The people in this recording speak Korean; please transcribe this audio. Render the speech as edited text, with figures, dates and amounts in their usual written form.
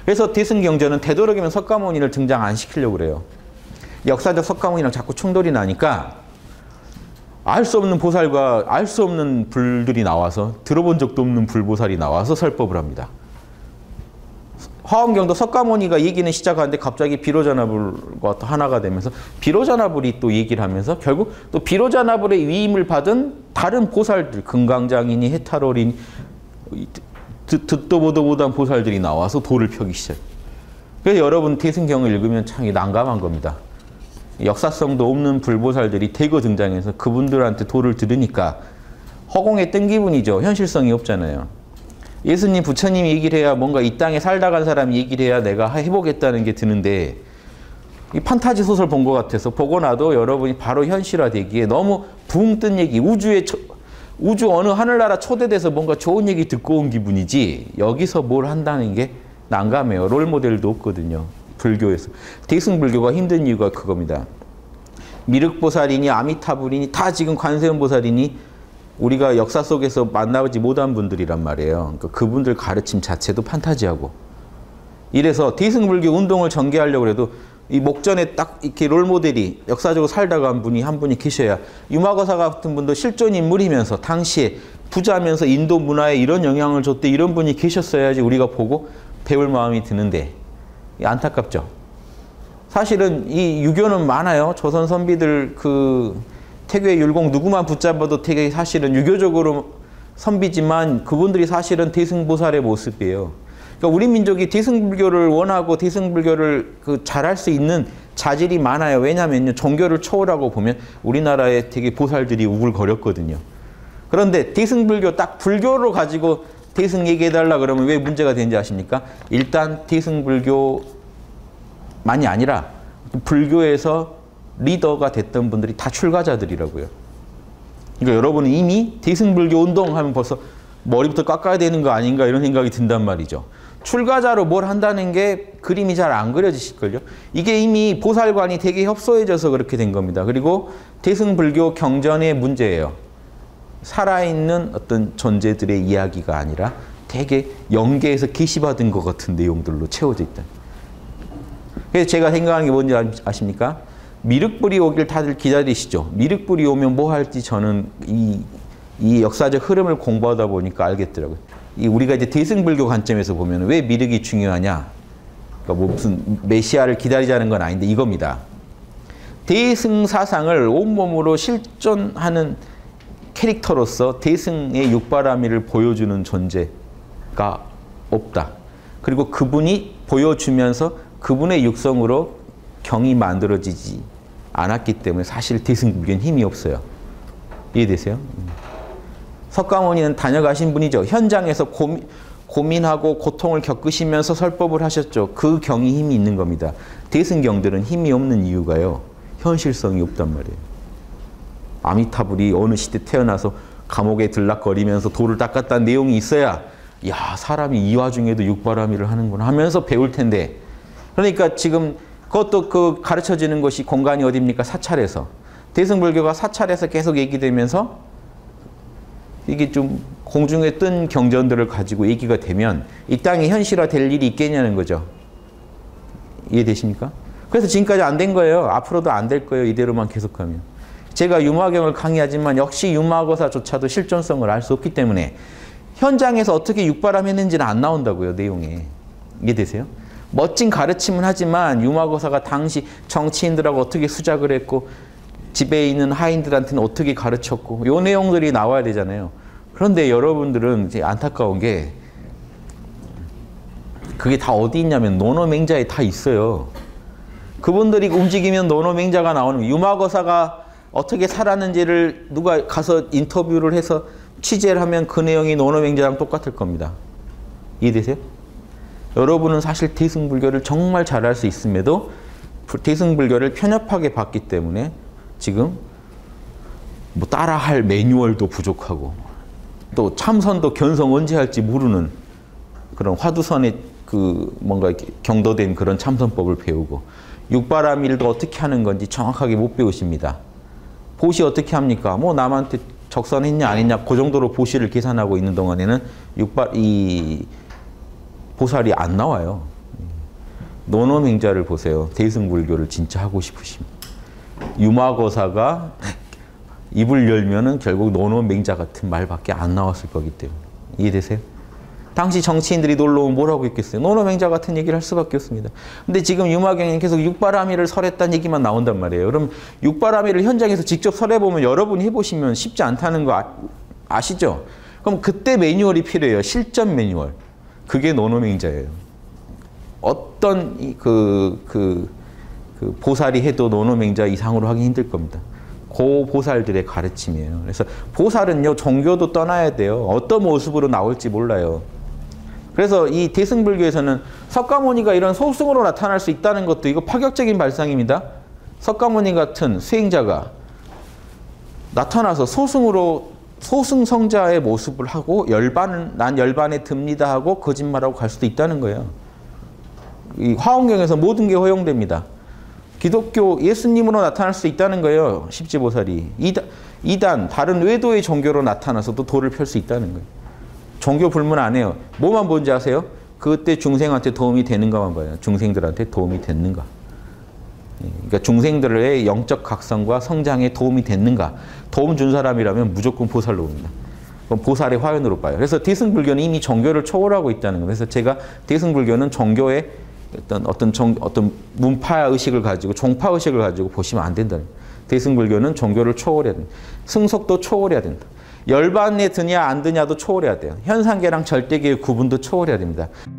그래서 대승경전은 되도록이면 석가모니를 등장 안 시키려고 그래요. 역사적 석가모니랑 자꾸 충돌이 나니까 알 수 없는 보살과 알 수 없는 불들이 나와서 들어본 적도 없는 불보살이 나와서 설법을 합니다. 화엄경도 석가모니가 얘기는 시작하는데 갑자기 비로자나불과 또 하나가 되면서 비로자나불이 또 얘기를 하면서 결국 또 비로자나불의 위임을 받은 다른 보살들, 금강장이니 해탈월이니 듣도 보도 못한 보살들이 나와서 도를 펴기 시작해요. 그래서 여러분 대승경을 읽으면 참 난감한 겁니다. 역사성도 없는 불보살들이 대거 등장해서 그분들한테 도를 들으니까 허공에 뜬 기분이죠. 현실성이 없잖아요. 예수님, 부처님이 얘기를 해야 뭔가 이 땅에 살다 간 사람이 얘기를 해야 내가 해보겠다는 게 드는데 이 판타지 소설 본 것 같아서 보고 나도 여러분이 바로 현실화되기에 너무 붕 뜬 얘기, 우주 어느 하늘나라 초대돼서 뭔가 좋은 얘기 듣고 온 기분이지 여기서 뭘 한다는 게 난감해요. 롤모델도 없거든요. 불교에서. 대승불교가 힘든 이유가 그겁니다. 미륵보살이니 아미타불이니 다 지금 관세음보살이니 우리가 역사 속에서 만나보지 못한 분들이란 말이에요. 그러니까 그분들 가르침 자체도 판타지하고. 이래서 대승불교 운동을 전개하려고 해도 이 목전에 딱 이렇게 롤모델이 역사적으로 살다가 한 분이 계셔야 유마거사 같은 분도 실존 인물이면서 당시에 부자면서 인도 문화에 이런 영향을 줬대 이런 분이 계셨어야지 우리가 보고 배울 마음이 드는데 안타깝죠. 사실은 이 유교는 많아요. 조선 선비들 그 태교의 율공 누구만 붙잡아도 되게 사실은 유교적으로 선비지만 그분들이 사실은 대승보살의 모습이에요. 그러니까 우리 민족이 대승불교를 원하고 대승불교를 잘할 수 있는 자질이 많아요. 왜냐면요. 종교를 초월하고 보면 우리나라에 되게 보살들이 우글거렸거든요. 그런데 대승불교 딱 불교로 가지고 대승 얘기해달라 그러면 왜 문제가 되는지 아십니까? 일단 대승불교만이 아니라 불교에서 리더가 됐던 분들이 다 출가자들이라고요. 그러니까 여러분은 이미 대승불교 운동하면 벌써 머리부터 깎아야 되는 거 아닌가 이런 생각이 든단 말이죠. 출가자로 뭘 한다는 게 그림이 잘 안 그려지실걸요. 이게 이미 보살관이 되게 협소해져서 그렇게 된 겁니다. 그리고 대승불교 경전의 문제예요. 살아있는 어떤 존재들의 이야기가 아니라 되게 영계에서 계시받은 것 같은 내용들로 채워져 있다. 그래서 제가 생각하는 게 뭔지 아십니까? 미륵불이 오길 다들 기다리시죠. 미륵불이 오면 뭐 할지 저는 이 역사적 흐름을 공부하다 보니까 알겠더라고요. 우리가 이제 대승불교 관점에서 보면 왜 미륵이 중요하냐? 그러니까 뭐 무슨 메시아를 기다리자는 건 아닌데 이겁니다. 대승 사상을 온몸으로 실존하는 캐릭터로서 대승의 육바라밀을 보여주는 존재가 없다. 그리고 그분이 보여주면서 그분의 육성으로 경이 만들어지지 않았기 때문에 사실 대승불교는 힘이 없어요. 이해되세요? 석가모니는 다녀가신 분이죠. 현장에서 고민하고 고통을 겪으시면서 설법을 하셨죠. 그 경이 힘이 있는 겁니다. 대승경들은 힘이 없는 이유가요. 현실성이 없단 말이에요. 아미타불이 어느 시대 태어나서 감옥에 들락거리면서 돌을 닦았다는 내용이 있어야 야 사람이 이 와중에도 육바라밀을 하는구나 하면서 배울 텐데 그러니까 지금 그것도 가르쳐지는 것이 공간이 어디입니까? 사찰에서. 대승불교가 사찰에서 계속 얘기되면서 이게 좀 공중에 뜬 경전들을 가지고 얘기가 되면 이 땅에 현실화될 일이 있겠냐는 거죠. 이해되십니까? 그래서 지금까지 안 된 거예요. 앞으로도 안 될 거예요. 이대로만 계속하면. 제가 유마경을 강의하지만 역시 유마거사조차도 실존성을 알 수 없기 때문에 현장에서 어떻게 육바람했는지는 안 나온다고요. 내용에. 이해되세요? 멋진 가르침은 하지만 유마거사가 당시 정치인들하고 어떻게 수작을 했고 집에 있는 하인들한테는 어떻게 가르쳤고 이 내용들이 나와야 되잖아요. 그런데 여러분들은 이제 안타까운 게 그게 다 어디 있냐면 노노맹자에 다 있어요. 그분들이 움직이면 노노맹자가 나오는 거예요. 유마거사가 어떻게 살았는지를 누가 가서 인터뷰를 해서 취재를 하면 그 내용이 노노맹자랑 똑같을 겁니다. 이해되세요? 여러분은 사실 대승불교를 정말 잘할 수 있음에도 대승불교를 편협하게 봤기 때문에 지금 뭐 따라할 매뉴얼도 부족하고 또 참선도 견성 언제 할지 모르는 그런 화두선에 뭔가 이렇게 경도된 그런 참선법을 배우고 육바라밀도 어떻게 하는 건지 정확하게 못 배우십니다. 보시 어떻게 합니까? 뭐 남한테 적선했냐 안 했냐 그 정도로 보시를 계산하고 있는 동안에는 이 보살이 안 나와요. 노노맹자를 보세요. 대승불교를 진짜 하고 싶으시면. 유마거사가 입을 열면은 결국 노노맹자 같은 말밖에 안 나왔을 거기 때문에. 이해되세요? 당시 정치인들이 놀러 오면 뭐라고 했겠어요? 노노맹자 같은 얘기를 할 수밖에 없습니다. 근데 지금 유마경이 계속 육바라밀을 설했다는 얘기만 나온단 말이에요. 그럼 육바라밀을 현장에서 직접 설해보면 여러분이 해보시면 쉽지 않다는 거 아시죠? 그럼 그때 매뉴얼이 필요해요. 실전 매뉴얼. 그게 노노맹자예요. 어떤 보살이 해도 노노맹자 이상으로 하기 힘들 겁니다. 그 보살들의 가르침이에요. 그래서 보살은요, 종교도 떠나야 돼요. 어떤 모습으로 나올지 몰라요. 그래서 이 대승불교에서는 석가모니가 이런 소승으로 나타날 수 있다는 것도 이거 파격적인 발상입니다. 석가모니 같은 수행자가 나타나서 소승으로 소승성자의 모습을 하고 난 열반에 듭니다 하고 거짓말하고 갈 수도 있다는 거예요. 이 화엄경에서 모든 게 허용됩니다. 기독교 예수님으로 나타날 수 있다는 거예요. 십지보살이. 이단 다른 외도의 종교로 나타나서도 도를 펼 수 있다는 거예요. 종교 불문 안 해요. 뭐만 본지 아세요? 그때 중생한테 도움이 되는가만 봐요. 중생들한테 도움이 됐는가. 그러니까 중생들의 영적 각성과 성장에 도움이 됐는가. 도움 준 사람이라면 무조건 보살로 옵니다. 그럼 보살의 화연으로 봐요. 그래서 대승불교는 이미 종교를 초월하고 있다는 거예요. 그래서 제가 대승불교는 종교의 어떤 문파 의식을 가지고 종파 의식을 가지고 보시면 안 된다는 거예요. 대승불교는 종교를 초월해야 된다. 승속도 초월해야 된다. 열반에 드냐 안 드냐도 초월해야 돼요. 현상계랑 절대계의 구분도 초월해야 됩니다.